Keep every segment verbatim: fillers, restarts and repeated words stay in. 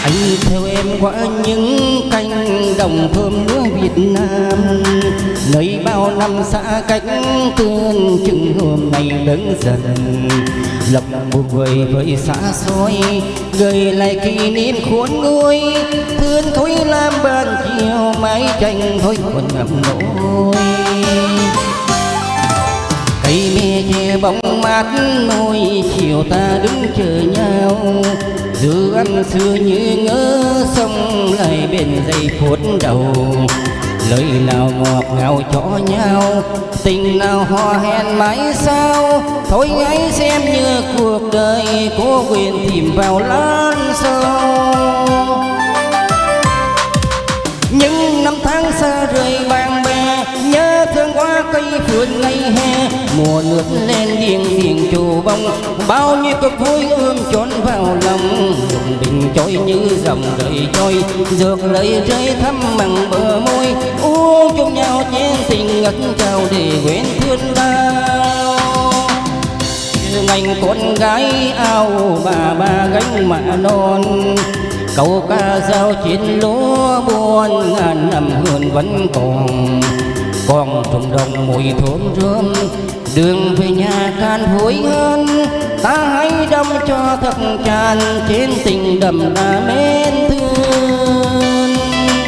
Anh theo em qua những cánh đồng thơm lúa Việt Nam, nơi bao năm xa cách tương chừng hôm nay lớn dần. Lòng buồn vơi với xa xôi, gợi lại kỷ niệm khôn nguôi. Thương thôi làm ban chiều mái tranh thôi còn ngập nỗi. Cây me che bóng mát môi, chiều ta đứng chờ nhau. Dư ăn xưa như ngỡ sông lại bên giây phút đầu. Lời nào ngọt ngào cho nhau, tình nào hò hẹn mãi sao. Thôi hãy xem như cuộc đời cố quyền tìm vào lan sâu. Những năm tháng xa rời bạn bè, nhớ thương qua cây phượng ngày hè. Mùa nước lên điên điền trù bông, bao nhiêu cuộc vui ươm trốn vào lòng. Lục bình trôi như dòng đời trôi, dược lời rơi thắm bằng bờ môi. Uống chung nhau chén tình ngất trao để quên thương đau. Ngành con gái ao bà ba gánh mạ non, câu ca dao chiến lúa buồn ngàn năm hương vẫn còn. Còn trùng đồng mùi thơm rơm, đường về nhà can hối hơn. Ta hãy đâm cho thật tràn trên tình đậm đà mến thương.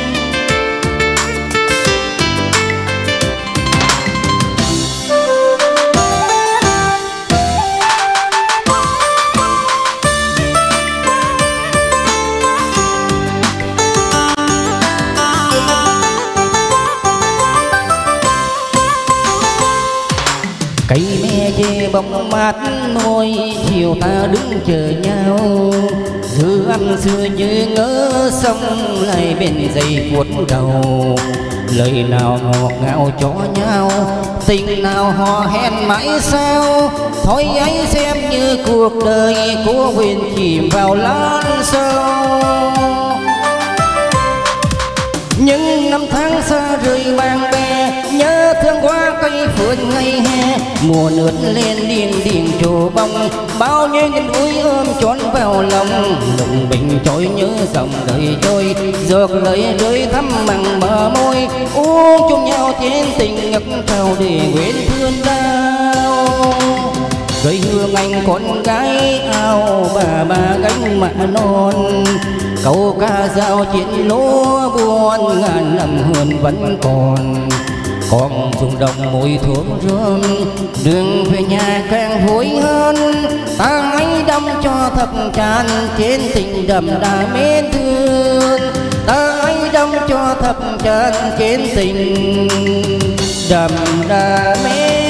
Cây me che bóng mát môi, chiều ta đứng chờ nhau. Dư âm xưa như ngỡ sông lại bên giây phút đầu. Lời nào ngọt ngào cho nhau, tình nào hò hẹn mãi sao. Thôi ấy xem như cuộc đời cố quyền chìm vào lan sâu. Những năm tháng xa rời bạn bè, nhớ thương qua cây phượng ngày hè. Mùa nước lên điên điền trổ bông, bao nhiêu niềm vui ôm trốn vào lòng. Lục bình trôi nhớ dòng đời trôi, dược lời rơi thắm bằng bờ môi. Uống chung nhau chén tình ngập trao để quên thương đau. Gửi hương anh con gái ao bà ba gánh mạ non, câu ca dao chiến lúa buồn ngàn năm hương vẫn còn. Còn rung đồng mùi thơm rơm, đường về nhà càng hối hơn. Ta hãy đâm cho thật tràn trên tình đậm đà mến thương. Ta hãy đâm cho thật tràn trên tình đậm đà mến